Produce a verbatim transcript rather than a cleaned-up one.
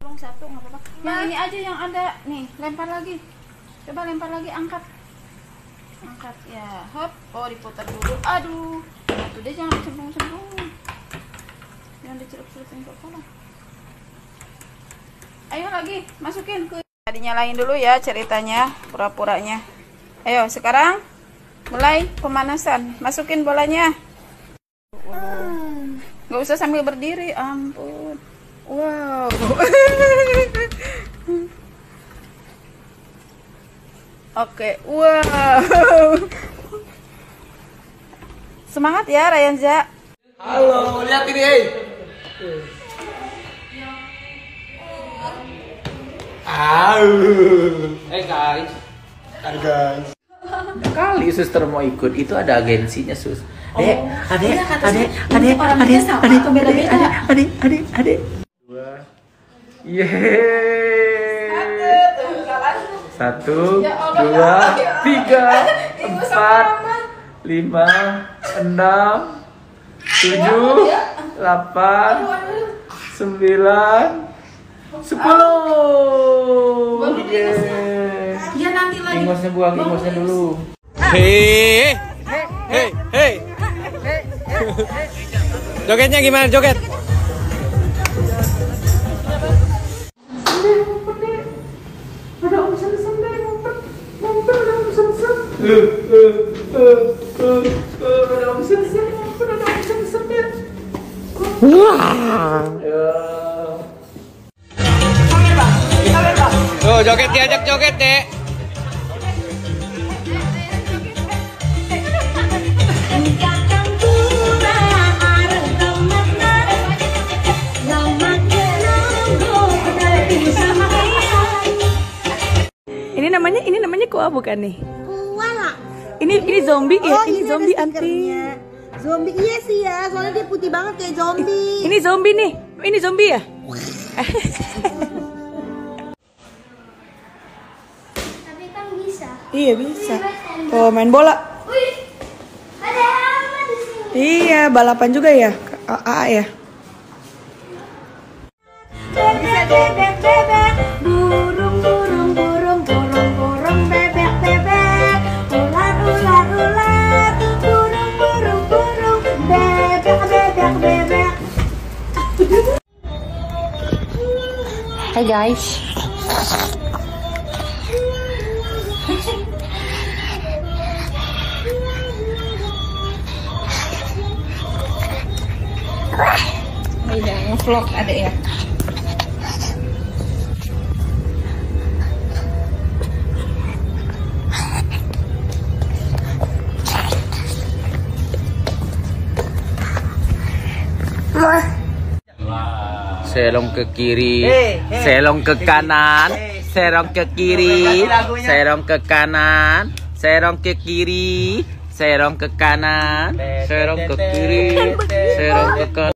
tolong satu nggak apa-apa. Yang ini aja yang ada nih, lempar lagi. Coba lempar lagi, angkat. Angkat ya, hop. Oh, diputar dulu. Aduh. Nah, tuh dia jangan cemplung-cemplung. Jangan dicelup-celupin ke kepala. Ayo lagi, masukin ke. Dinyalain dulu ya ceritanya, pura-puranya. Ayo, sekarang mulai pemanasan. Masukin bolanya. Nggak usah sambil berdiri, ampun. Wow. Oke, wow. Semangat ya Rayanza. Halo, lihat ini, hey. Au. Eh guys, Hai guys. kali suster mau ikut itu ada agensinya sus. Oh, Dek, adek, iya, kata adek, suster. adek, Orangnya adek, sama adek, atau beda-beda? adek, adek, adek, adek. Dua, yeay. Satu, dua, tiga, empat, lima, enam, tujuh, delapan, sembilan, sepuluh. Yeay. Ya nanti lagi. Ingosnya buang, ingosnya dulu. Hei, hei, hei. Jogetnya gimana joget? Tuh joget, diajak joget deh. Ini namanya ini namanya koa bukan nih? Koala. Ini ini zombie ya? Oh, Ini ada zombie anti. stikernya. Zombie iya sih ya, soalnya dia putih banget kayak zombie. Ini zombie nih. Ini zombie ya? Tapi kan bisa. Iya bisa. Oh main bola. Wih, ada apa di sini? Iya balapan juga ya. A A ya. Bebek, bebek, bebek. Burung, burung, burung, burung, burung, bebek, bebek. Ular, ular, ular. Burung, burung, burung, bebek, bebek, bebek. Hai guys. Iya, ngevlog ada ya. Serong ke kiri, serong ke kanan, serong ke kiri, serong ke kanan, serong ke kiri, serong ke kanan, serong ke kiri, serong ke kanan.